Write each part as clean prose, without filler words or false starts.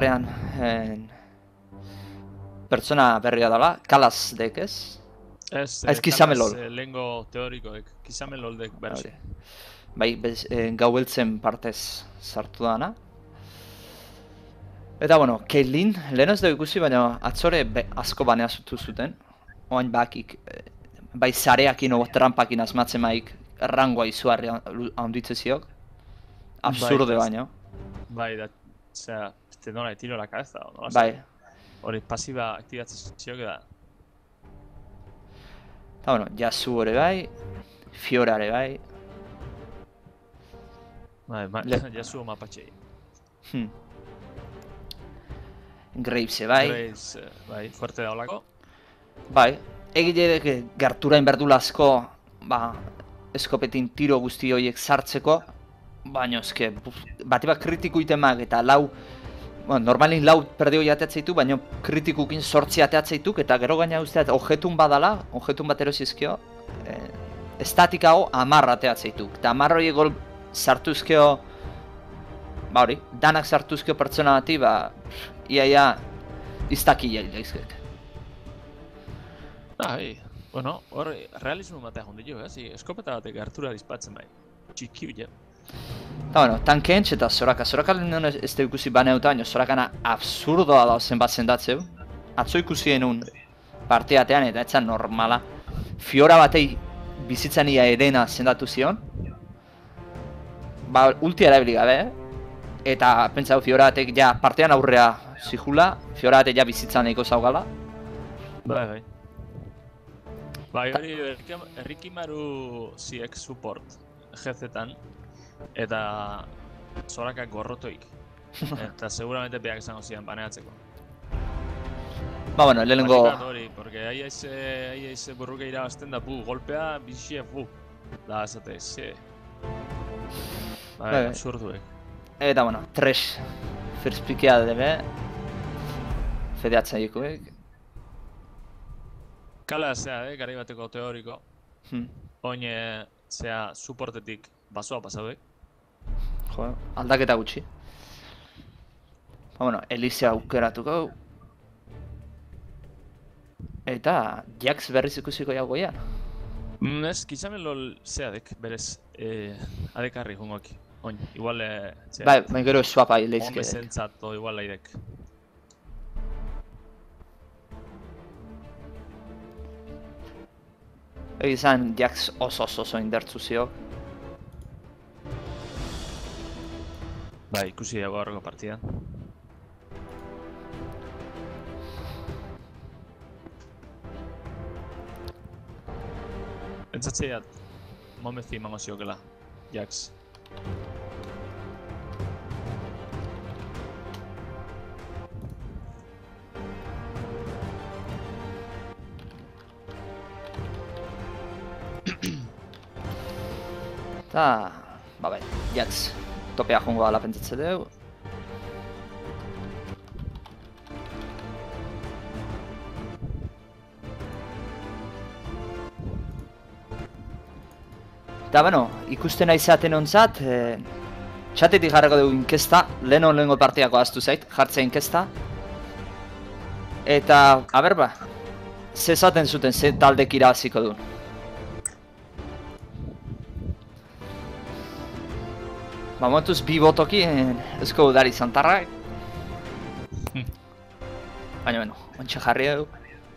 Blitzkarrean pertsona berria dela, Kalas dek ez? Ez Kizamelol. Lehengo teorikoek, Kizameloldek bersi. Bai, gaueltzen partez sartu dana. Eta bueno, Caitlyn, lehen ez dugu ikusi, baina atzore asko banea zutu zuten. Oain bakik, bai zareakin o trampakin asmatzen maik rangoa izuarri handitze ziok. Absurde baino. Bai, da, osea, este nola de tiro la cabeza, no? Bai. Hori pasiba aktibatzen ziok da. Eta bueno, Yasu ere bai, Fiora ere bai. Bai, Yasu mapatxei. Graves bai. Graves, bai, fuerte da olako. Bai, egilek gertura inberdula asko, eskopetin tiro guzti horiek sartzeko, baina eske, bati bat kritiku itemak eta lau, normalin lau perdio jateatzeitu, baina kritikukin sortzi ateatzeituk, eta gero gaina usteat objetun badala, objetun bat erosizkio, estatikao 10 ateatzeituk, eta 10 horiek gol sartuzkio, hori, danak sartuzkio pertsona bati, iaia iztakia daizkek. Bueno, hor realismo batea jondi jo, eskopeta batek hartura dispatzen bai. Txikiu ja. Eta bueno, tankentx eta Soraka. Soraka lehen ez da ikusi baneuta, baina Sorakana absurdoa da zenbat zendatzeu. Atzo ikusi genuen partiatean eta etzan normala. Fiora batei bizitzan ia edena zendatu zion. Ultia erabili gabe, eta pentsau Fiora batek ja partean aurrea zihula, Fiora batek ja bizitzan nahiko zaugala. Bai. Bai, hori Errikimaru ziek support GZ-tan, eta Sorakak gorrotoik. Eta seguramente beak izango ziren baneatzeko. Bueno, lehenengo... Hori, porque ahi aiz burruke irabazten da, golpea, bizie, da esate, Bai, absurduek. Eta bueno, Trash first pickea debe, fedeatzaikoek. Kala, garai bateko teoriko. Oin, supportetik basoa pasauek. Jo, aldaketa gutxi. Bueno, Elisa aukeratuko. Eta Jax berriz ikusiko jau goian. Ez, Kizamelol zeadek, berez, adekarri jungoki. Oin, igual, Bai, gero swapa leizke. Homezentzat, igual laidek. Egizan, Jax oso indertzu ziok. Bai, ikusi dago horreko partidan. Entzatzeiat, momezi emango ziokela, Jax. Eta, bai, Jax topea jongo dala pentsatze dugu. Eta, bueno, ikusten aizaten ontzat, txatetik jarrako dugu inkesta, lehenengo partiako aztu zait, jartzea inkesta. Eta, zezaten zuten, ze taldek irabaziko duen. Momentuz bi botoki ezko udari zantarrak. Baina, ontsa jarri dugu.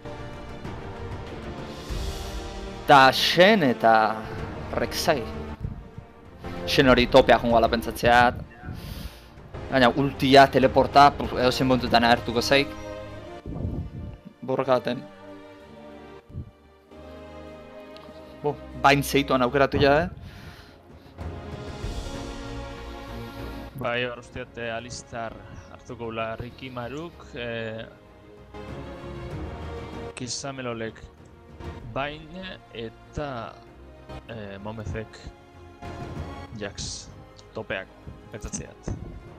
Eta Shen eta Rek'Sai. Shen hori topea jongo ala pentsatzeat. Baina ultia, teleporta, edo zen bontutan agertuko zaik. Borroka baten. Bain zeituan aukeratu ja, Bai, hor usteat Alistar hartuko gula Rikimaruk, Kizamelolek Bain eta Momezek Jax topeak pentsatzeat.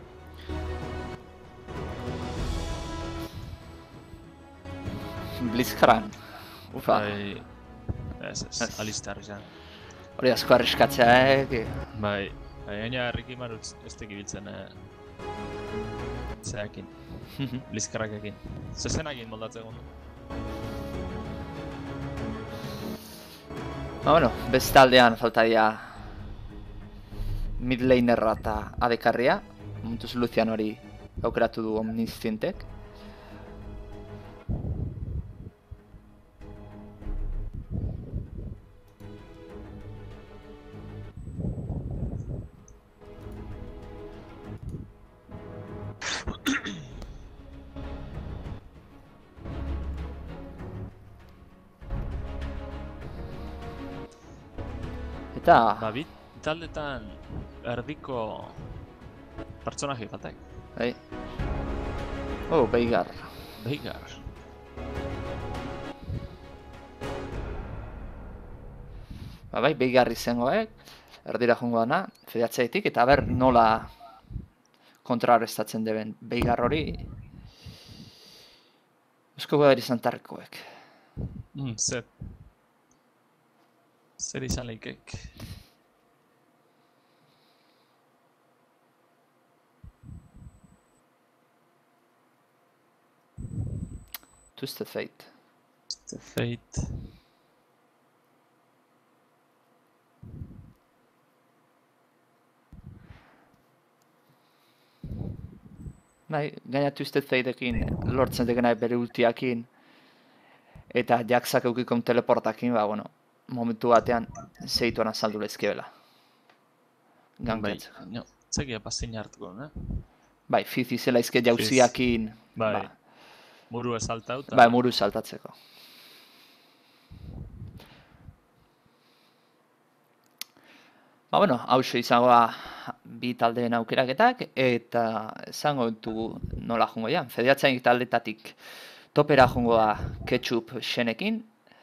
Blitzkaran. Ufa. Bai, ez, Alistar izan. Hori asko arriskatzea, Bai. Gaina Rikimaru ez tekibiltzen zeakin. Blitzcrankekin. Zezenakin moldatzeko du. Bueno, bestaldean faltaria mid lanerra eta adekarria. Momentuz Lucian hori aukeratu du Omniscientek. Eta... Ba, bit taldetan erdiko pertsonaje faltak. Bai. Oh, Veigar. Veigar. Ba bai, Veigar izangoek, erdira joango dana, fedatzeetik, eta ber nola kontrarrestatzen deben Veigar hori Eusko Godari Santarkoek. Zer izan leikek. Twisted Fate. Twisted Fate. Bai, gaina Twisted Fateekin lortzen degena bere ultiakin eta jaksak eukikon teleportakin, ba, bueno, momentu batean zeituan azaldu lezkebela. Ganketzeko. Bai, zekia pasein hartuko, ne? Bai, Fizz izela izke jauziakin, bai. Ba, Muru esaltau. Bai, muru saltatzeko. Ba, bueno, hause izangoa bi taldeen aukeraketak, eta izango ditugu nola jongo ja. Federatzain taldetatik topera jongo da Ketchup Shenekin,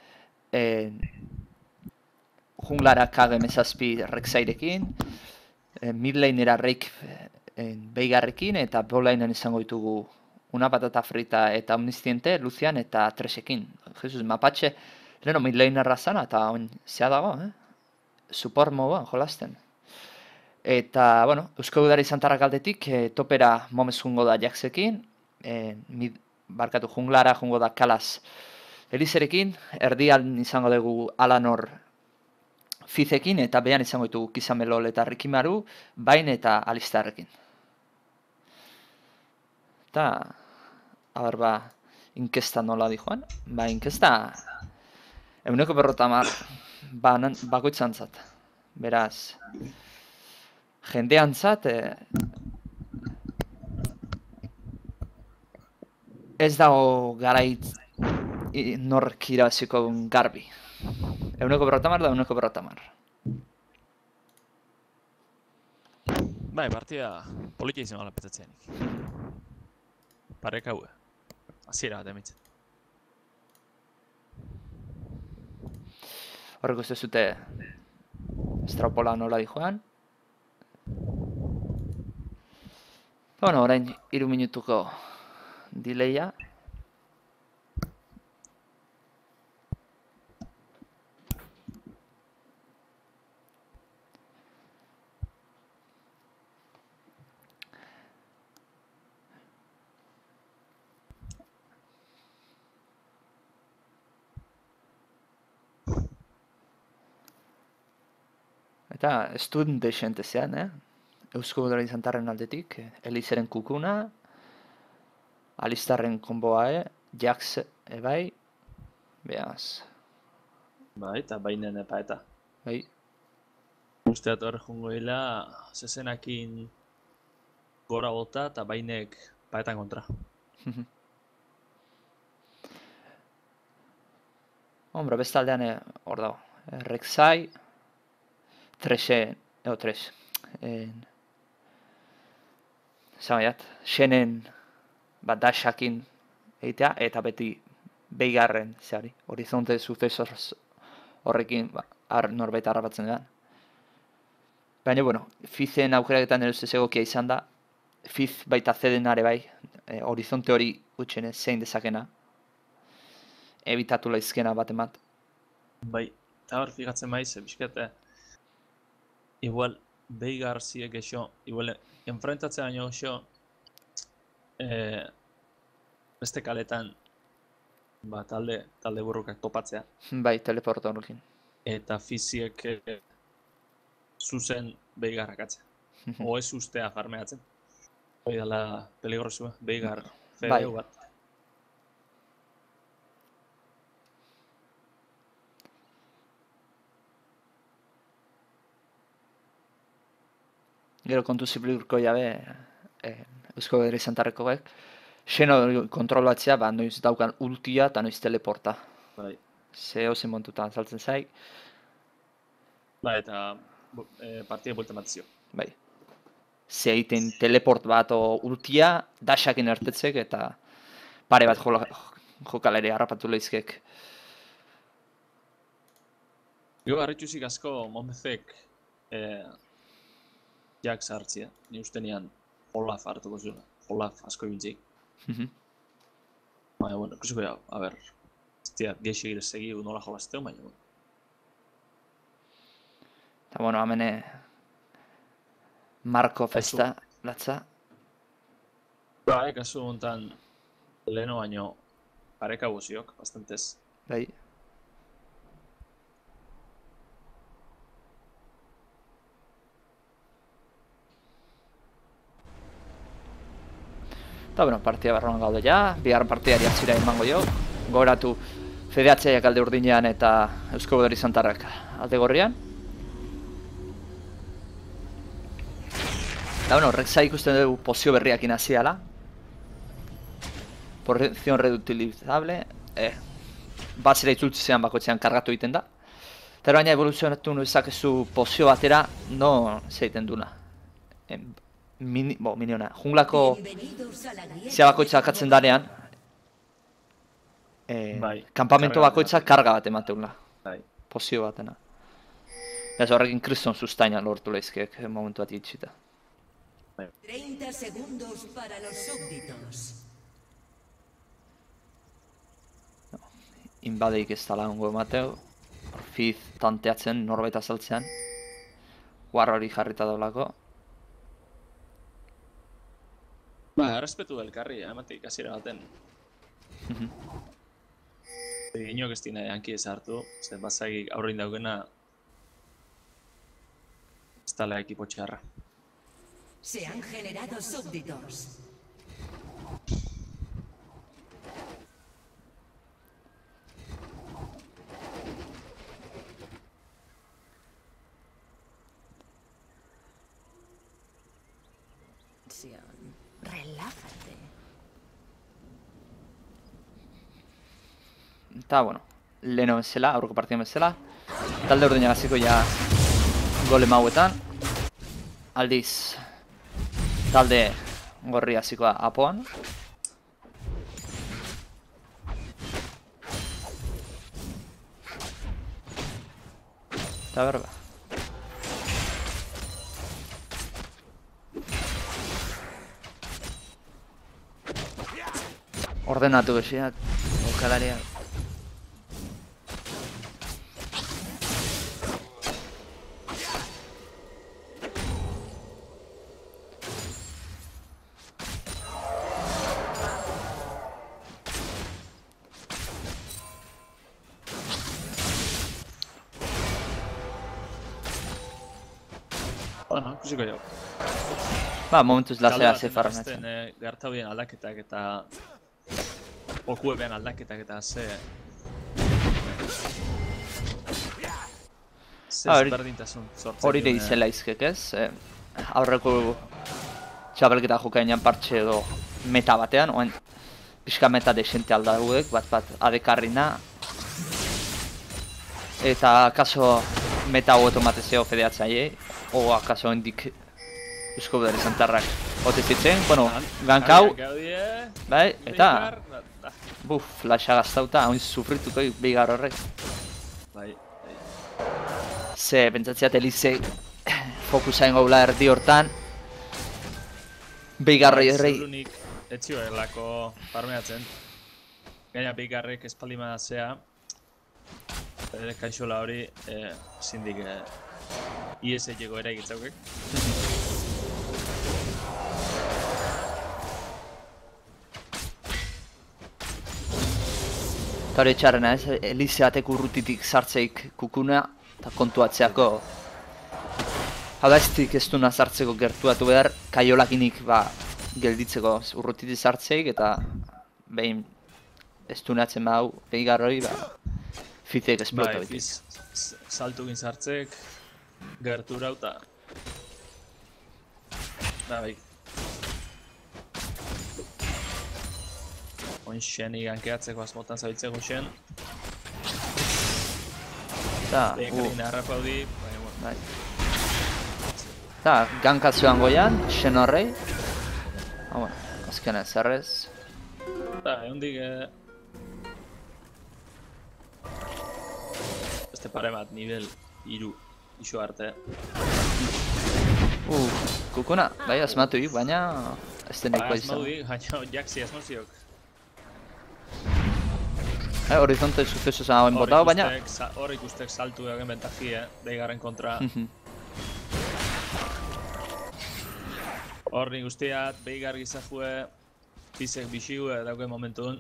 junglara KG-17 Rek'Sairekin, midlanera Reik Veigarrekin, eta botlinen izango ditugu Una Patata Frita eta Omnisciente, Lucian eta Threshekin. Jesus, mapatxe, leheno midlanerra zana, eta oin zea dago, support moduan jolasten. Eta, bueno, Eusko Udari Santarrak aldetik, topera momez jungo da Jaxekin, barkatu junglara jungo da Kalas Elizerekin, erdian izango dugu Alanor Fizzekin, eta behan izango ditugu Kizamelol eta Rikimaru, Bain eta Alistarrekin. Eta, haber ba, inkesta nola di joan? Ba, inkesta, 150 bakoitzantzat. Beraz, jendeantzat, ez dago garait nork irabaziko garbi. 150 da 150. Bai, partida politia izan gala petatzeanik. Parek haue. Aziera bat emitzen. Horreko ez duzute Estrapola nola di joan. Bueno, orain 3 minutuko dileia. Eta student desente zean, Eusko Udari Santarren aldetik, Elizeren kukuna, Alistarren konboa, Jax ebai, behaz. Bai, eta bainen epa eta. Bai. Usteat hor jungo hila, zezenakin gora bota eta bainek paetan kontra. Hombre, bestaldean hor dago. Rek'Sai, Zamaiat, Shenen bat dashakin egitea, eta beti Veigarren zehari, horizonte sucesos horrekin norbait harrapatzen da. Baina, bueno, Fizzen aukeraketan eruz egokia izan da, Fizz baita zedenare bai, horizonte hori utxene zein dezakena, ebitatu laizkena bat emat. Bai, eta hor fijatzen maiz, bizkete, igual Veigar ziek eixo, igual enfrentatzea baino eixo, beste kaletan talde burrukak topatzea. Bai, teleporta horrekin. Eta fiziek zuzen behigarrak atzea. O ez ustea farmeatzen. Hoi dela peligrosua, behigar fedeu bat. Gero kontu ziplurko jabe, Eusko Bedri Santarrekoek, xeno kontrolatzea, noiz daukan ultia eta noiz teleporta. Bai. Ze hozen montutan saltzen zaik. Ba, eta partida buelta matizio. Bai. Ze egiten teleport bat o ultia, dashakin ertetzek eta pare bat jokalere harrapatu lehizkek. Gero harritxuzik asko Monbezek jak sartzia. Ni ustenian Olaf hartuko zuen. Olaf asko ibintzik. Baina, bueno, ikusiko ja, a ber, geixi gire segi nola jolazteu, baina, bueno. Eta, bueno, hamene Marko festa latza. Ba, kasu honetan leheno baino pareka guziok, bastantez. Bai. Eta, bueno, partia barroan gaude ja, bigarren partiari atzira emango jo. Gogoratu federatzaileak alde urdinean eta Eusko Bedri Santarrak alde gorrian. Eta, bueno, horrek zai ikusten dugu pozio berriak inaziala. Porción reutilizable. Batzera itzultzean bakoitzean kargatu egiten da. Eta baina evoluzionatu nuezakezu pozio batera, no zeiten duna. Miniona, junglako zea bakoitza akatzen danean, kampamento bakoitza karga bat emateula. Pozio batena. Ez horrekin kriston sustaina lortu lehizkeek momentu bat itxita. 30 segundos para los súbditos. Inbadeik ez tala hongo emateu. Orfiz tanteatzen norbait azaltzean. Guarra hori jarrita daulako. Ba, errespetu elkarri, ematik hasiera baten. Inok ez dina janki ez hartu, zer bazagik aurrein daukena ez tala ekipo txarra. Se han generado súbditos. Relájate. Eta, bueno, leheno bezala, aurreko partidan bezala. Talde urdina gaziko ja gole mauetan. Aldiz, talde gorri hasikoa apoan. Eta berba. Ordenatu besiak, jokalariak. Bueno, ikusiko jau. Ba, momentuz lasea ze farmatzen. Gerta horien aldaketak eta okuebean aldaketak eta ze ezberdintasun sortzen. Hori izela izkek ez. Aurreko txabelketa jokainan partxe edo meta batean, oen pixka meta desente aldaguek, bat adekarrina. Eta kaso meta hau automatezio federatzaiei, o akaso hendik Eusko Bedri Santarrak otezitzen, bueno, gankau, bai, eta flasha gaztauta, hain sufrituko bigar horrek. Bai. Ze, pentsatziat Elise fokusain gaula erdi hortan, bigarroi errei. Zelunik etzio erlako farmeatzen. Gaina bigarrek espaldima zea, ere kaixola hori zindik IS llego ere egitzaukek. Eta hori txarrena ez, Elizeatek urrutitik sartzeik kukuna, eta kontuatzeako. Hau da ez duna sartzeko gertuatu behar, kaiolakinik gelditzeko urrutitik sartzeik, eta behin ez dunatzen hau behigar hori, Fitek esplota betik. Saltu gin sartzek, gertura eta... bai. Oin xeni gankeatzeko asmotan zabiltzeko xen. Behekerin harrapaudi, baina bueno. Eta gankazioan goian, xen horrei. Bueno, azkena ez errez. Eta, egondik... Beste pare bat, nivel 3 iso arte. Kukuna, bai asmatu ik, baina ez deneko izan. Asmatu ik, baina jaksi asmoziok. Horizonte suceso zen hauen botao, baina... Hor ikustek saltu egen bentaji, behigarren kontra. Hor nik usteat, behigar gizajue, Fizek bixigue dauken momentun.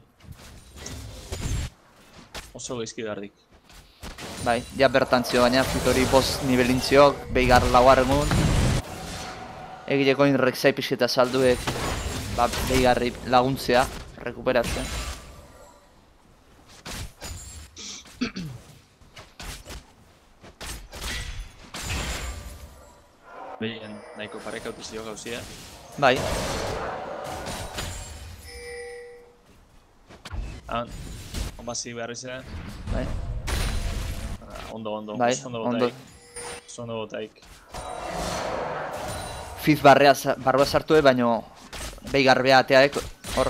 Oso geizki gardik. Bai, ja bertantzio, baina Fitori 5 nivelintziok, behigar lauarremun. Egileko inrexai pixeta salduek, behigarri laguntzea, rekuperatzen. Behien, nahiko pareka utizio gauzia. Bai. Onbazi behar izan. Bai. Ondo, bai, ondo botaik. Fiz barroa sartu baino behigar ateaek hor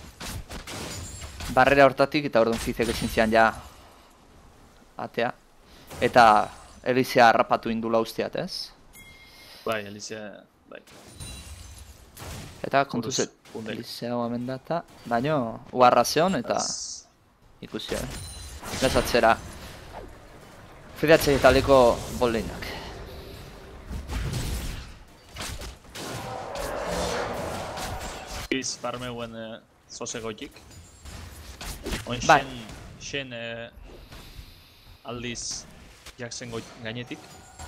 barrera hortatik eta orduan Fizek ezin zian ja atea. Eta Elizea harrapatu indula usteat, ez? Bai, Elizea, bai. Eta kontuzet, Elizea oamen data, baino uarra zeon eta ikusia. Gazatzera Fidatzei taldeko bolleinak. Fiz farmeuen zozegotik. Oin xen aldiz jaksen gainetik.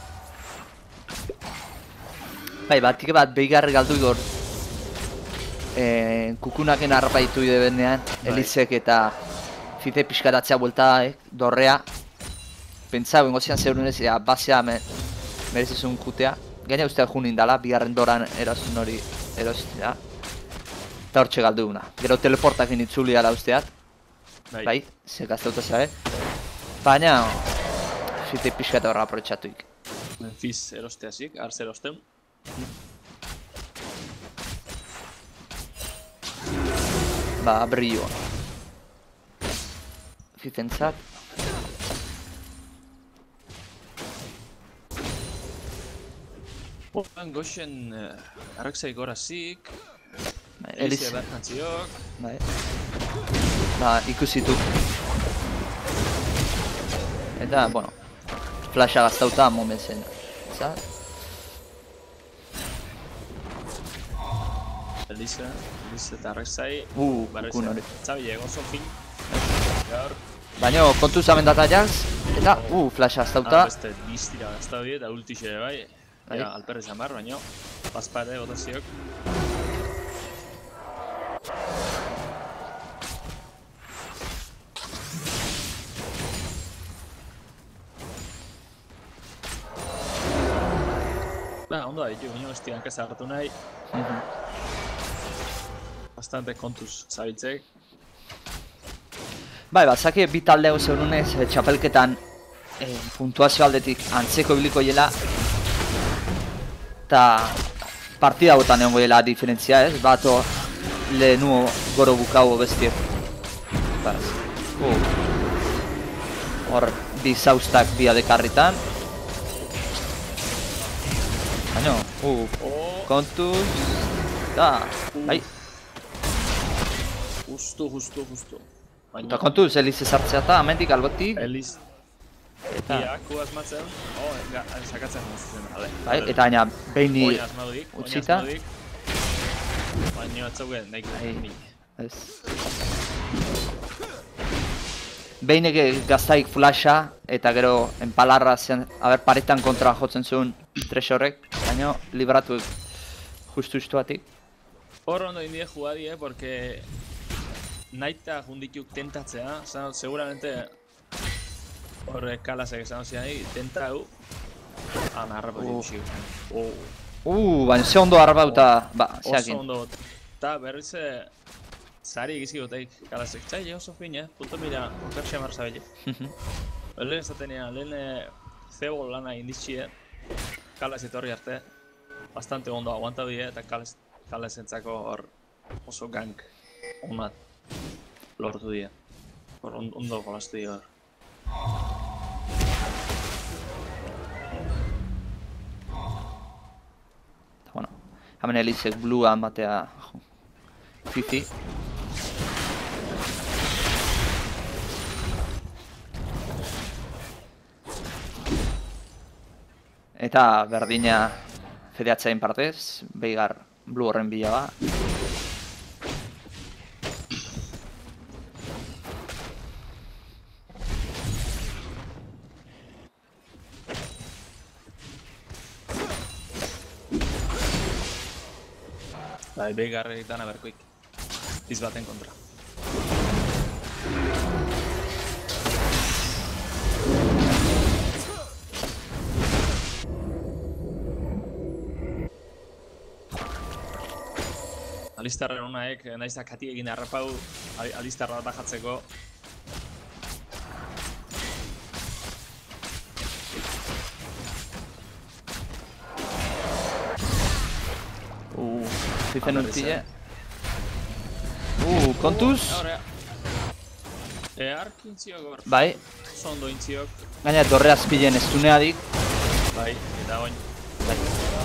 Bai, batik bat behigarri galdu igor kukunaken harrapaitu ide benean, Elizek eta Fize pixkaratzea buelta dorrea. Pentsau, engozian zeurunez, basea merezizun kutea. Gaina usteak junin dala, bigarren doran erosun hori erostea. Eta hortxe galdu duguna. Gero teleportakin itzuli ala usteat. Bai, ze gazteuta zabe. Baina, Fize pixkata horra aprotxatuik. Fiz erosteazik, arz erosteun. Brilloa. Fizentzat. Goxen arrakzai gorazik. Elizea bertantziok. Ikusitu. Eta, bueno, flasha gaztauta momentzen. Elizea eta arrakzai. Kukun hori. Zabile, gozo fin. Baina kontu zaben data jaz. Eta, flasha gaztauta. Beste biztira gaztau die eta ultixe bai. Ja, alperri zamar, baina paspare botaziok. Ondo da ditu, baina besti hankaz hartu nahi. Bastante kontuz zabiltzek. Bai, bazaki bi taldeo zeurunez txapelketan puntuazio aldetik antzeko ibiliko jela. Eta partida botan egon goela diferentzia, ez? Bato lehenu goro bukau bestiek. Hor, bi zaustak bi adekarritan. Baina, kontuz... Da, bai. Justo. Eta kontuz, Elize sartzea eta amendik albotik. Elize. Eta asmatzen, sakatzen guztien, ale. Bai, eta baina behini utzita. utzita. Baina batzauken, nahi guztien. Ez. Behinek gaztaik flasha, eta gero enpalarra zen, paretan kontra jotzen zuen Tresorek, baina libratu justu-justuatik. Hor ondo indie jugadie, porque naita jundituk tentatzea, seguramente hor kalasek esan zian, tentau, harrapa ditxik. Baina ze ondo harrapauta, zeakin. Oso ondo, eta berriz zari egizki goteik kalasek. Txai, oso fin, punto mira, persia marzabile. Lehen esatenea, lehen zebo lana inditxie, kalas etorri arte, bastante ondo aguanta die, eta kalasentzako hor oso gank onat lortu die. Hor ondo jolastu die hor. Bueno, hemen Elizek blua matea Fifi. Eta berdina fedeatzain partez, Beigar blue horren bila ba. Bai, Beigarrek dana berkoik. Iz baten kontra. Alistarren honaek, naiz da kati egin harrapau, alistarra bat jatzeko. Zitzen urtile. Kontuz? Ark intziok hor. Bai. Zondo intziok. Gaina dorre azpilen ez duneadik. Bai, eta oin. Bai.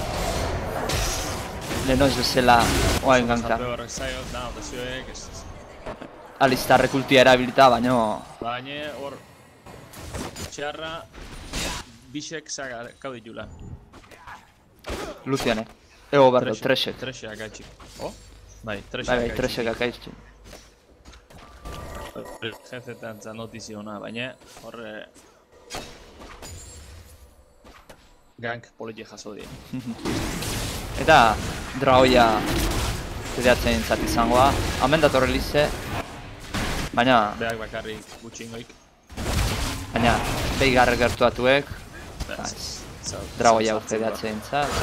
Leno ez bezala oain ganka. Zarpe horrek zaiot, da, otazioek, ez. Alistarrek ultia erabilita, baina... Baina hor... Txarra... Bisek zakau ditula. Lucianek. Ego berdo, Tresek. Tresek akaitxik. Bai, Tresek Bai, Tresek akaitxik. Jezetan za notizio hona, baina hor... Gank politi jaso die. Eta dragoia fedeatzen zat izangoa. Hemen dator Elize. Baina... Beak bakarrik gutxingoik. Baina Beigarrek gertuatuek. Dragoia fedeatzen zat.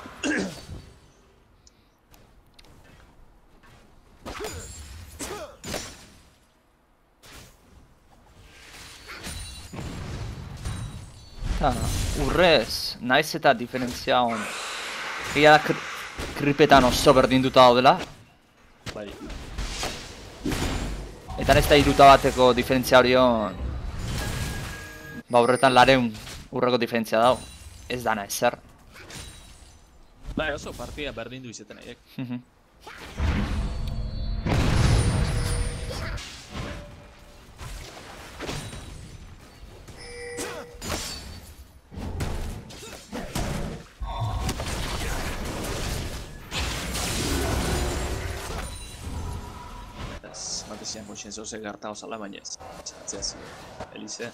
Eta urrez, naiz eta diferentzia hon. Egia da kripetan oso berdinduta daudela. Bai. Eta ez da iruta bateko diferentzia hori hon. Ba horretan lareun urreko diferentzia dau. Ez dana ezer. Bai, oso partida berdindu izeten aiek. Matezian kontxientzo ze gerta osala, baina ez. Zatzeaz, Elize.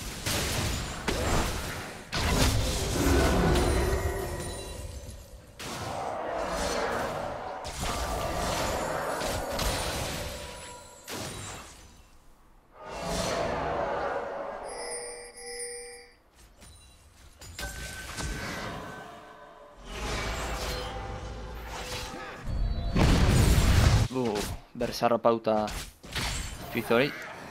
Berriz harrapauta Fizori.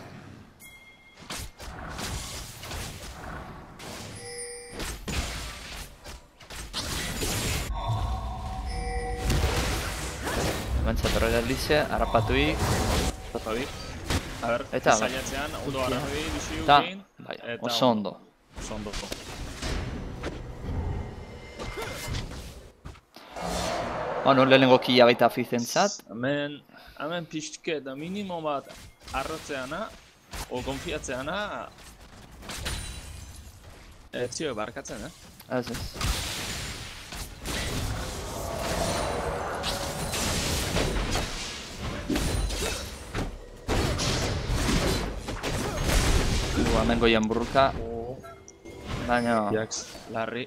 Hemen zatorrela Elize, harrapatuik. Harrapatuik. A ber, zailatzean, ondo harrapi biziukin. Bai, oso ondo. Oso ondo. Bueno, lehenengo kila baita Fizentzat. Hemen pixke eta minimo bat arrotzeana, o konfiatzeana, zio barkatzen, Ez ez. hemen goien burruka. Baina... Jax, larri.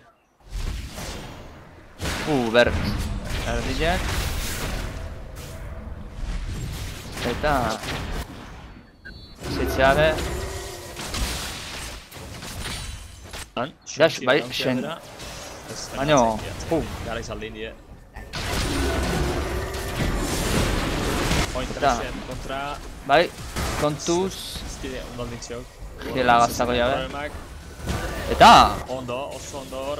Erdiak. Eta... Zitzeabe... Dash, bai, Shen. Baina... Gara izaldein die. Eta... kontra... Bai, kontuz... Zide, ondo aldintziok. Gela gaztako jabe. Eta... Ondo, oso ondo hor.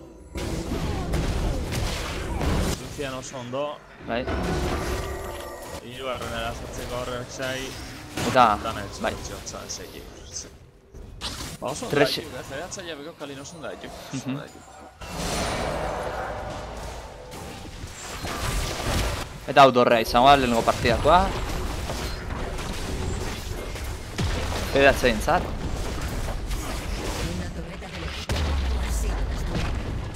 Lucian oso ondo. Bai. Hirugarren erazatzeko horrek zai. Eta... Bai. Ba oso ondo Tres- da, federatzaia beko kalin oso ondo da, Eta hau dorrea izango da, lehenengo partidakoa. Federatzaien zat. Una torreta del equipo ha sido destruida.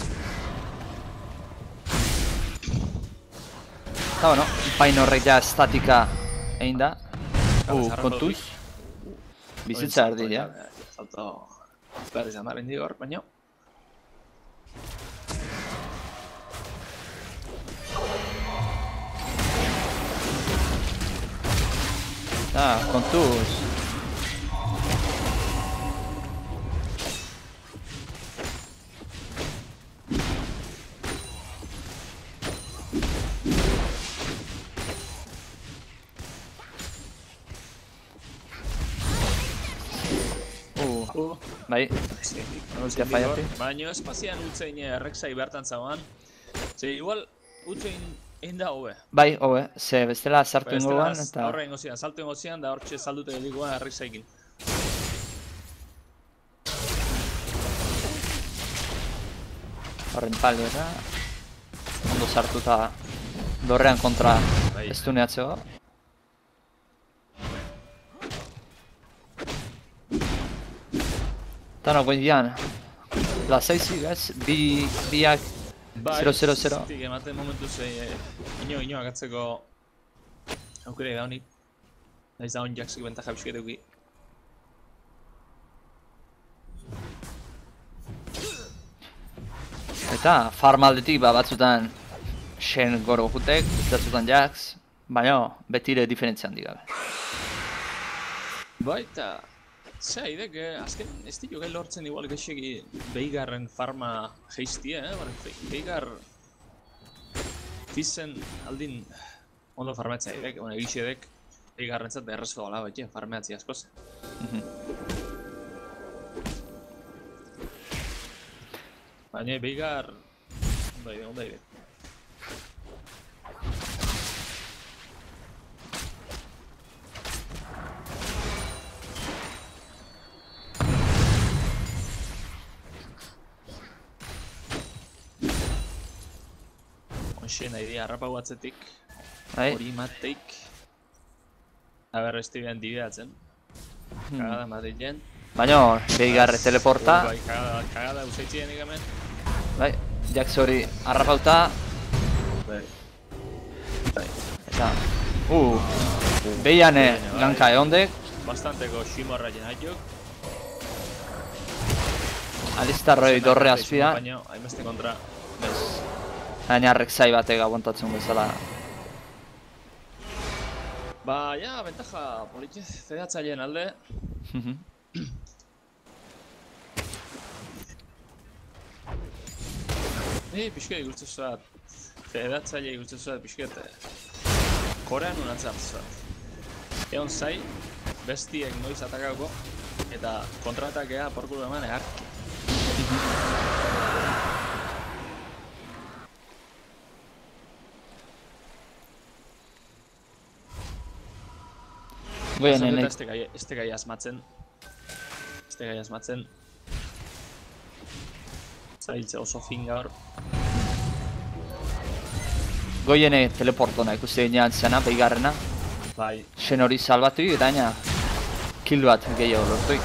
Eta bueno, pain horrek ja estatika egin da. Kontuz. Bizitza erdi, ja. Salto... Behar izan da, bendik hor, baina... Kontuz. Bai, Hostia, fallatu. baina espazian utzein erreksai bertan zauan. Ze igual utzein egin da hobe. bai, hobe, ze bestela sartu ingo guan, eta... Aurre ingo zian, salto ingo zian, da hortxe saldute edikoan erreksaikin. Horren palera... Ondo sartuta... Dorrean kontra... Bai. Estuneatzeko. Eta no, goian... Lasaizi, gaz? Biak... 0-0-0. Zitik ematen momentu ze... Ino agatzeko... Aukere gaunik. Naiz da hon jaksik bentaja biskituki. Eta farmaldetik batzutan Shen goro jutek, batzutan Jax, baina betire diferentzian digabe. Baita... Zaidek, azken ez ditu gai lortzen igual gexegi Veigarren farma geiztia, Veigar... Fizen aldin... Ondo farmeatzea idek, egixedek Veigarren zat errezko gala bat, farmeatzi askoz. Baina Veigar... Ondo idek. Onxe nahi dira harrapau batzetik, Bai, hori mateik. Aber ez dibean dibeatzen. Kagada mateien. baina Veigar teleporta, Bai, kagada usaitzien ikamen. bai, Jax hori harrapauta, Bai. eta... Behiane ganka ehondek, Bastanteko ximorra jenaiok. Alistarroi dorre azpida, Baina, hainbeste kontra. baina Rek'Sai batek abontatzen bezala. Ba, ja, bentaja politxe zedatzaileen alde. Ni pixket ikusten zuat, zedatzaile ikusten zuat pixket korean unatzen zuat. Egon zai, bestiek noiz atakauko, eta kontratakea porkulu eman egarki. Goien Eta enek, este gai asmatzen. Zailtze oso fin gaur. goiene teleportona ikusi ginean zena, Veigarrena. Bai, Shen hori salbatuik eta gaina kill bat gehiago lortuik.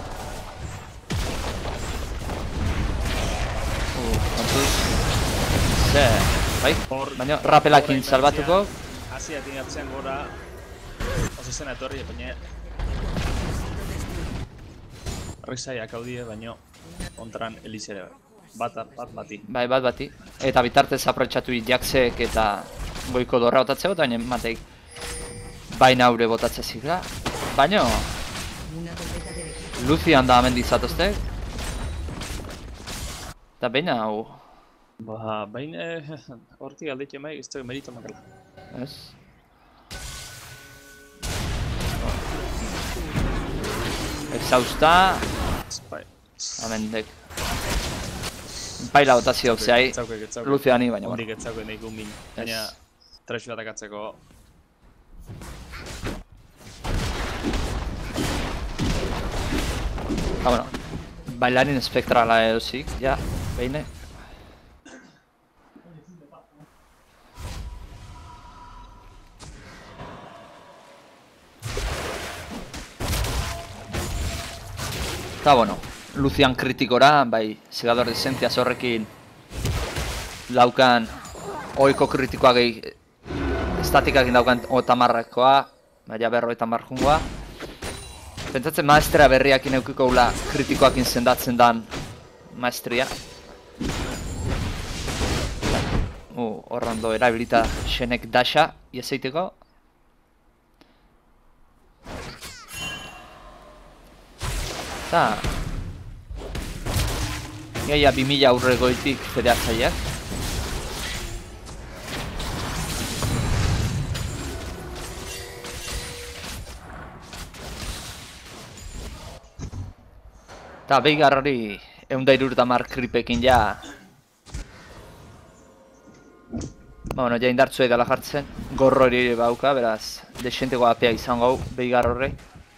Kontuz. Ze, bai, baina rapelakin salbatuko. Hasiatik atzean gora oso zena etorri, baina Rek'Saiak haudie, baino kontran Elizere bat bati. Bai, bat bati. Eta bitartez aprotxatu Jaxek eta goiko dorra botatzeko, eta baina mateik baina haure botatzea zirra. Baina Una torreta del equipo Lucian da hemen dizatoztek. Eta baina hau, Ba, baina hortik aldetxe maik ez dugu merito makala. ez? Exhausta, Bai. amendek. Paila botazio zehai, Etzauke. Luciani, baina Ondik bueno. etzauke nahi min. Baina tresu atakatzeko. Bueno, bailarin espektrala edozik, ja, behin. Eta bueno, Lucian kritikora, bai, segador de esentzia horrekin laukan ohiko kritikoa gehi estatikakin daukan otamarrakoa, baina berroetan marjungoa. Pentsatzen maestria berriakin eukiko gula kritikoakin sendatzen dan maestria. Horrando erabilita Shenek dasha, ieseiteko. Eta gaia 2000 aurregoitik federatzaileak. Eta Veigar hori 150 kripekin ja. Bueno, ja indartzu edala jartzen. Gorro hori bauka, beraz, desenteko apea izango hau Veigar horrei.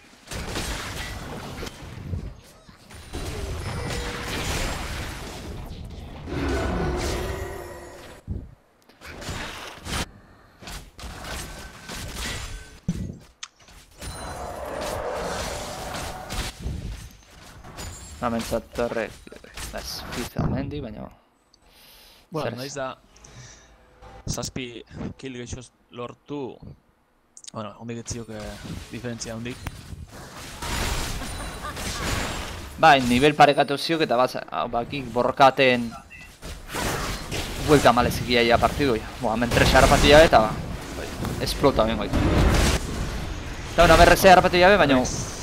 Namentzat horrek, ez, pizza mendi, baina... Bueno, Zer ez? naiz da zazpi kill gehioz lortu. Bueno, hondik etzioke diferentzia hondik. Bai, nivel parekatu ziok eta bakik borrokaten buelta malezikia ja partidu. Bo, hemen 3 harrapatu jabe eta esplota bengo itu. Eta bueno, berrezea harrapatu jabe, baina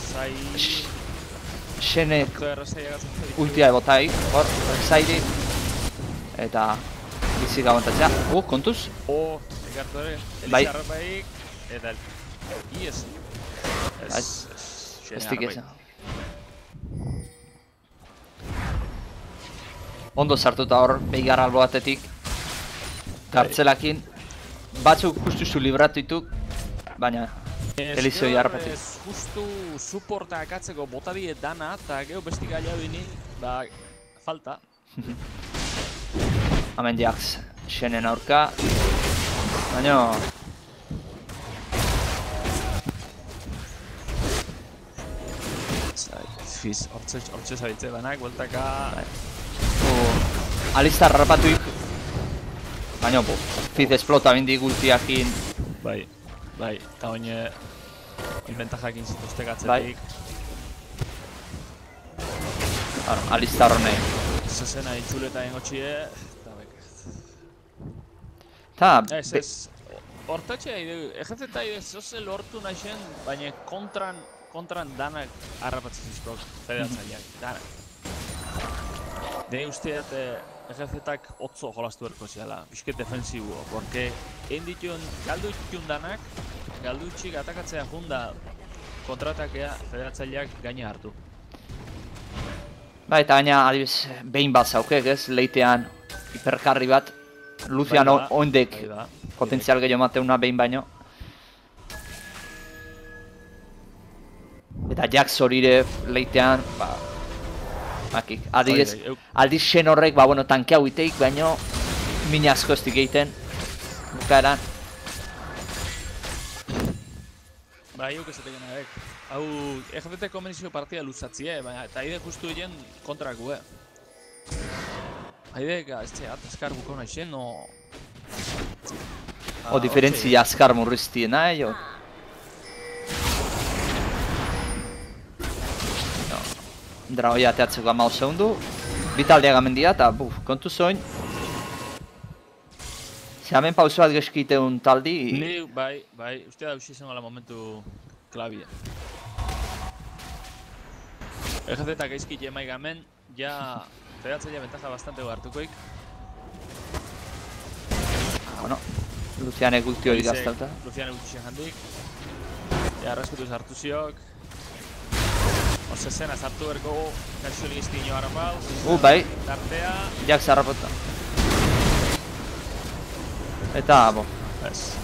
Shenek ultia ebotai, hor, zairi. Eta bizik aguantatzea. Kontuz? Ekartu ere, Bai. Elisa harrapaik, eta ies. Bai. Ez dik harrapaik. eza. Ondo sartuta hor, Veigar albo batetik. Kartzelakin. Batzuk justuzu libratu dituk, baina Elizoi harrapatik. Justu supporta akatzeko bota die dana, eta gero bestik gaila bini, da falta. Hemen Jax Shenen aurka. Baina... Fiz, hortxe zabitze banak, bueltaka... Alistar harrapatuik. Baina, Fiz esplota bindik ultiakin. Bai, eta oine... Inventajakin zituzte gatzetik. Alistar honek. Zezena intzuleta engotxie, eta bek... Ta... Ez, hortatxe egezeta zoze lortu naixen, baina kontran danak harrapatzen zizprok, federatzaileak, danak. Dene usteat egezetak otzo jolastu berko ziala, bisket defensibo, porque galdu ditun danak, galdu txik atakatzea junda kontratakea federatzaileak gaina hartu. Ba, eta baina adibes behin bat zaukek ez, leitean hiperkarri bat. Lucian ondek potentzial gehiago mateuna behin baino. Eta Jax horire leitean, ba... Bakik, aldiz Shen horrek, ba, bueno, tanke hau iteik, baino min asko ez dik egiten. Bukaeran. Ba, hiuk ez egin abek. Hau, EGPT komenizio partida luzatzie, baina eta haide justu egin kontraku, Haide, ez azkar buko naixen, o... O diferentzia azkar murriztiena, jo. dragoia ateatzeko 15 segundu. Bitaldeak amendia eta kontu zoin. Ze hemen pauso bat geskiteun taldi. Ni, bai, uste da izango la momentu klabia. EGZ eta gaizki jemaik hemen, ja federatzailea ventaja bastante hartukoik. Bueno, Lucianek ulti hori gaztauta. Lucianek ulti handik. Ja, arraskutuz hartu ziok. Oze zena zartu berko, kaixo ligizti ino harapau. Bai. Tartea. Jak zarrapota. Eta, Ez.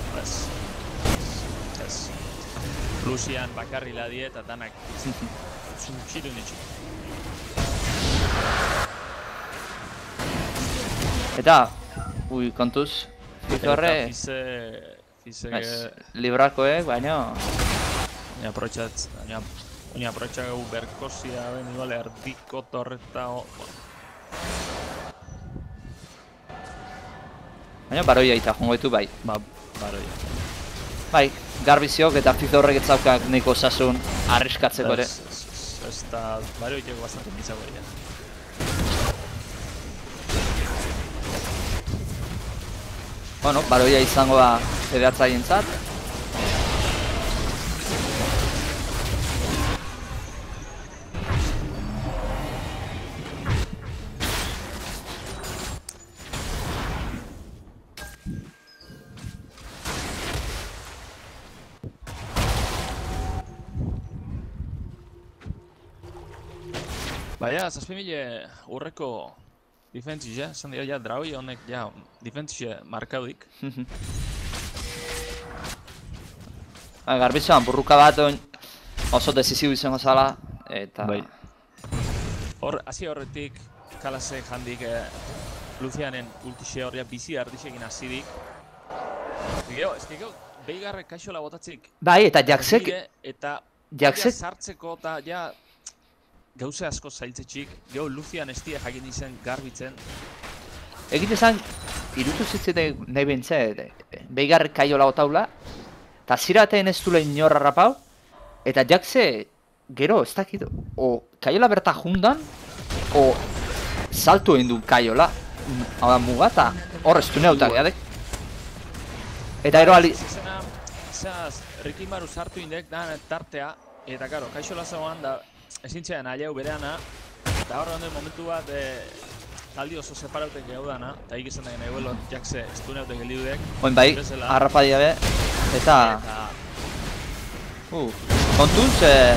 Lucian bakarri ladie eta danak zuntxitu nitxu. Eta, kontuz, Fizorre... Librakoek, baina... Ni aprotxat berkozia ben igual erdiko torreta... Baina baroia eta jongo ditu bai. Baroia. Bai, garbiziok eta Fizorrek etzaukak neko osasun arriskatzeko ere. Ez da baroiak bastante bizako dira. Bueno, baroia izango da federatzaileentzat. Baina, 7.000 urreko defentzia, esan dira ja draui honek ja defentzia markaudik. Garbitzoan burruka bat oso desizibu izango zala, eta... Hasi horretik, kalasek handik Lucianen ultixe horria bizi ardisekin hazidik. Ez que behigarrek kaixola botatzik. Bai, eta Jaxek... Eta sartzeko eta ja... Gauze asko zailtzetxik, geho Lucian estia jakin izen garbitzen. Egite zan, irutu zitzen nahi bentzen, behigarrek kaiola otaula, eta zirateen ez dule inorra rapau, eta Jaxe, gero, ez dakit, o kaiola berta jundan, o saltu egin du kaiola, hau da muga, eta hor ez du neutak geadek. Eta ero ali... Zaz, Rikimaru sartu indek, da tartea, eta karo, kaixola zegoan da, ezintzean aliau bereana, eta horre honen momentu bat taldi oso separautek gau dana, eta ikizan da nahi Jaxe estuneautek gelidudek. Oin bai, harrapadia be, eta... Kontuz...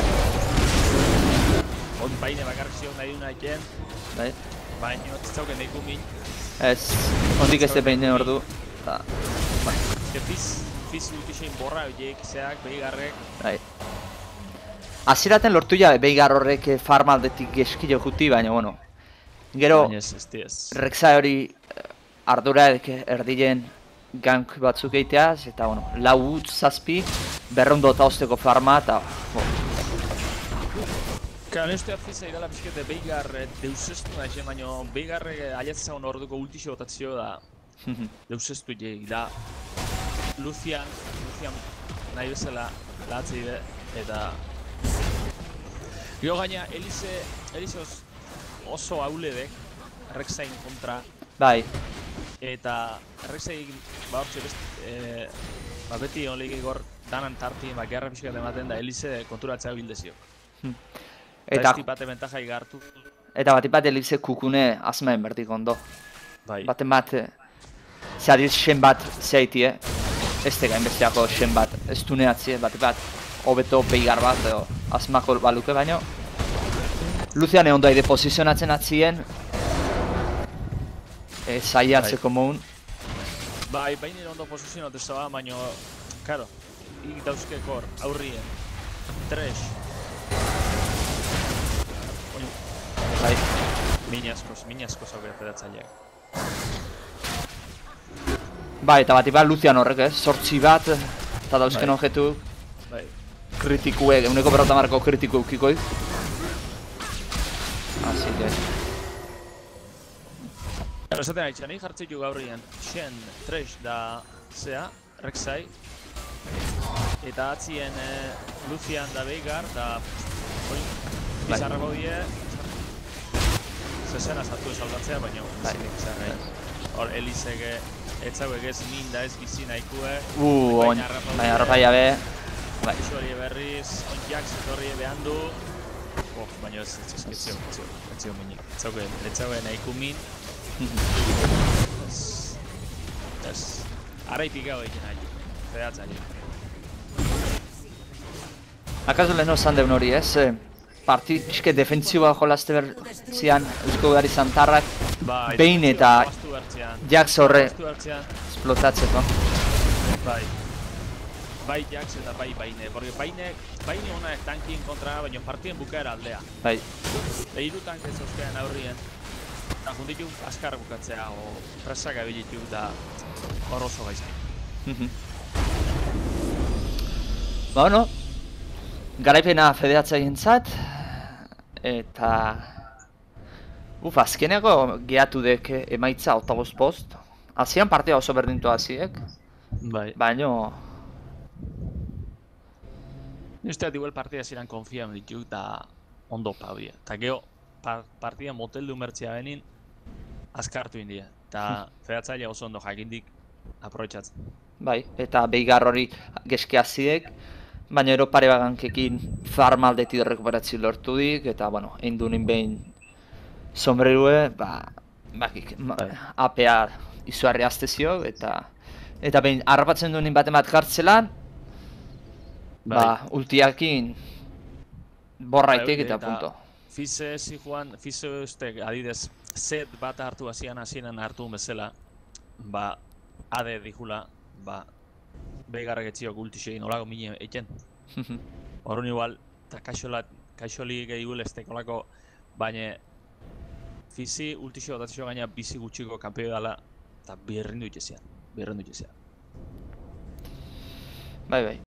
Oin baine bakarrik zion nahi duna eken, baina ez zauken deiku min. Ez, ondik ez de behin ordu, eta... Fiz ultixein borra horiek, zeak, behigarrek. Aziraten lortu ja behigar horrek farmaldetik eskilo juti, baina, bueno, gero Rek'Sai hori ardura erdilen gank batzuk egiteaz, eta, bueno, lau utz zazpi, berrondo eta osteko farma, eta, Kala, nire usteat fizai dela pixkete behigar deusestu nahi, baina behigarrek aliatzezagun orduko ultixo botatzio da deusestu jeik, da Lucian nahi bezala lahatzei de, eta gero gaina, Elise oso hauledek, Rek'Sain kontra. Bai. Eta Rek'Sain, hortxe beti honleik egor danan tarti, gerra pixkat ematen da Elise konturatzea bildeziok. Eta ez tipate bentajai gartu. Eta bat Elise kukune azmaen berdik ondo. Bai. Baten bat, zeadiz xen bat zeaitie, ez tega inbesteako xen bat, ez duneatzie, bat hobeto behigar bat, azmako baluke baino. Lucian egon daide posizionatzen atzien, zaiatzeko moun. Bai, baina ondo posizionatu zaba, baina, karo, dauzkekor, aurrien, Thresh. Bai. Min askoz aukera federatzailea. Bai, eta bat Lucian horrek, sortzi bat, eta dauzken objetu. Kritikuek, eguneko berrotamarko kritiku eukikoik. Así que... Esaten haitxan, nahi jartzeitu gaurrien Shen, Thresh da zea, Rek'Sai. Eta atzien Lucian da Veigar, da... Bizarra baudie, zezena sartu esaldatzea, baina zinik zer, hor Elizek etzauek ez minda ez gizi nahikue. Baina harrapaia be. Iso hori berriz, ontiak zetorri behan du. Baina ez etzio minik. Etzauke nahiku min. Ez, araipik hau egin nahi, fedatzari. Akaso leheno zan deun hori ez? Parti pixke defentsiboa jolazte bertzian Eusko Gari Santarrak behin eta Jax horre esplotatzeko. Bai Jax eta bai Baine, porque Baine honak tankien kontra, baina partien bukaera aldea. Bai. Hiru tank ez euskean aurrien, eta junditu askar bukatzea, o presak abilitu da hor oso gaizki. Bueno, garaipena federatzaileentzat eta azkeneko gehatu dek emaitza 25 post. Hasian partida oso berdintu hasiek. Bai. Baino usteat igual partida ziren konfiam dituk da ondo paudia. Eta gero partida moteldu mertzia benin azkartu india. Eta federatzailea oso ondo jakindik aprobetxatzen. Bai, eta beigar hori geske hasiek. Baina ero pare bagankekin farma aldeti rekuperatzi lortu dik, eta, bueno, egin du nin behin sombrerue, APA izuarri aztezio, eta behin harrapatzen du nin baten bat jartzelan, ultiakin borraitek eta punto. Fize ustek adidez set bat hartu hasienan hartu bezala, ade dijula, behigarrak etziok ultixegin olako mine eken. Horren igual, eta kaixolik egul estek olako, baina fizi ultixo datzio gaina bizi gutxiko kanpeo dela, eta birrindu itxezian. Bai.